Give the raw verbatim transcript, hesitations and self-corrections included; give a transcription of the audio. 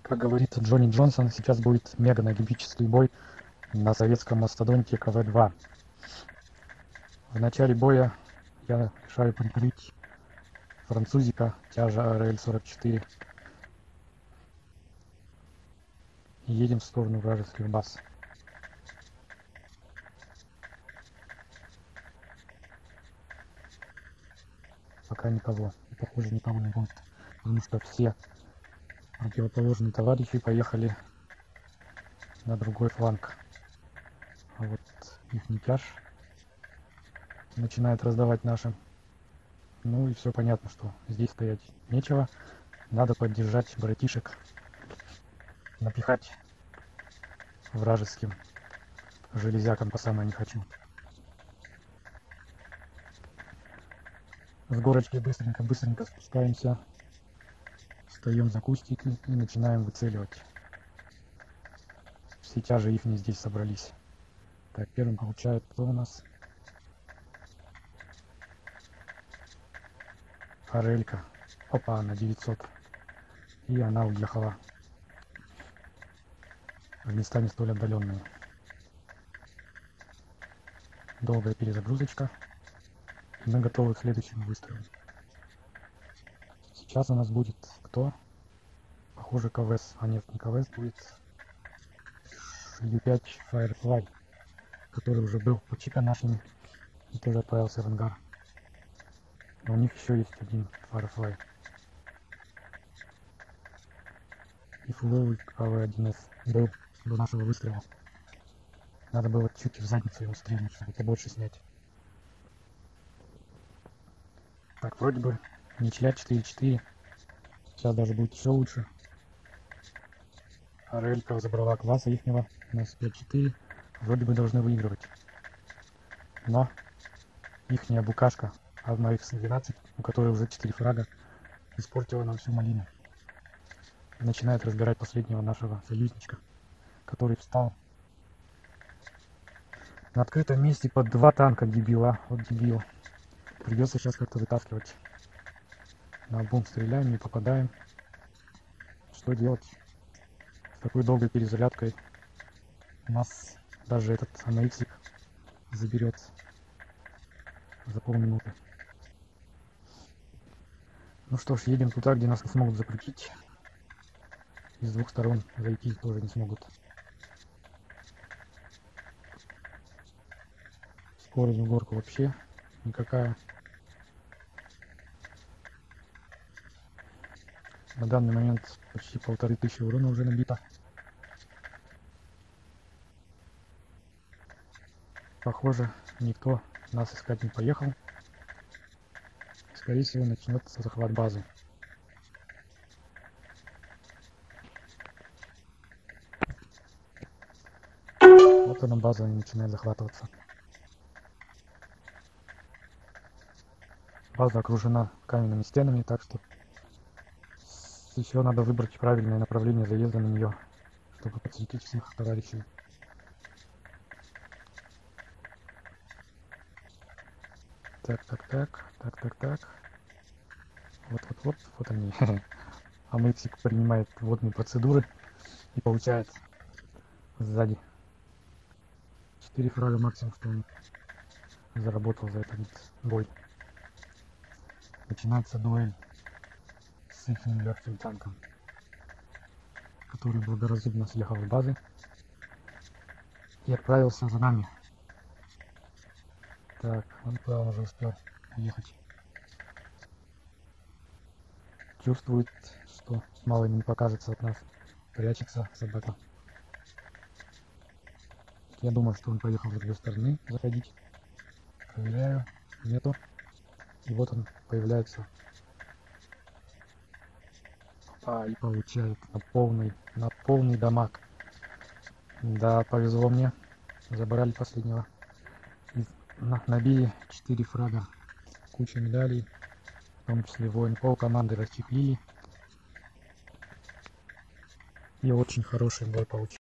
Как говорит Джонни Джонсон, сейчас будет мега-нагибический бой на советском мастодонте ка вэ два. В начале боя я решаю прикрыть французика тяжа эр эл сорок четыре и едем в сторону вражеских баз. Пока никого. И, похоже, никого не будет, потому что все противоположные товарищи поехали на другой фланг. А вот их тяж начинает раздавать нашим. Ну и все понятно, что здесь стоять нечего. Надо поддержать братишек, напихать вражеским железякам по самое не хочу. С горочки быстренько-быстренько спускаемся, встаем за кустики и начинаем выцеливать. Все тяжи их не здесь собрались. Так, первым получает кто у нас? Форелька. Опа, на девятьсот. И она уехала в места не столь отдаленные. Долгая перезагрузочка. И мы готовы к следующему выстрелу. Сейчас у нас будет кто? Похоже, ка вэ эс. А нет, не ка вэ эс, будет ю пять Firefly, который уже был почика нашими и тоже отправился в ангар. Но у них еще есть один Firefly. И фуловый ка вэ один эс был до нашего выстрела. Надо было чуть в задницу его стрельнуть, чтобы побольше снять. Так, вроде бы ничья четыре четыре. Сейчас даже будет еще лучше. Арелька забрала класса ихнего. У нас пять четыре. Вроде бы должны выигрывать. Но ихняя букашка одна икс двенадцать, у которой уже четыре фрага, испортила нам всю малину. И начинает разбирать последнего нашего союзничка, который встал на открытом месте под два танка дебила. Вот дебил. Придется сейчас как-то вытаскивать. На бум стреляем, не попадаем. Что делать? С такой долгой перезарядкой у нас даже этот эн икс заберет за полминуты. Ну что ж, едем туда, где нас не смогут закрутить. И с двух сторон зайти тоже не смогут. Скорость в горку вообще никакая. На данный момент почти полторы тысячи урона уже набито. Похоже, никто нас искать не поехал. Скорее всего, начнется захват базы. Вот она, база, начинает захватываться. База окружена каменными стенами, так что еще надо выбрать правильное направление заезда на нее, чтобы подсветить всех товарищей. Так, так, так, так, так, так. Вот, вот, вот, вот они. А Мексик принимает водные процедуры и получает сзади четыре фрага максимум, что он заработал за этот бой. Начинается дуэль с их легким танком, который благоразумно съехал с базы и отправился за нами. Так, он куда он уже успел уехать. Чувствует, что мало не покажется от нас. Прячется собака. Я думаю, что он поехал с другой стороны заходить. Проверяю. Нету. И вот он появляется. А, и получает на полный, на полный дамаг. Да, повезло мне. Забрали последнего. И набили четыре фрага. Куча медалей. В том числе воин пол команды расчехлили. И очень хороший бой получился.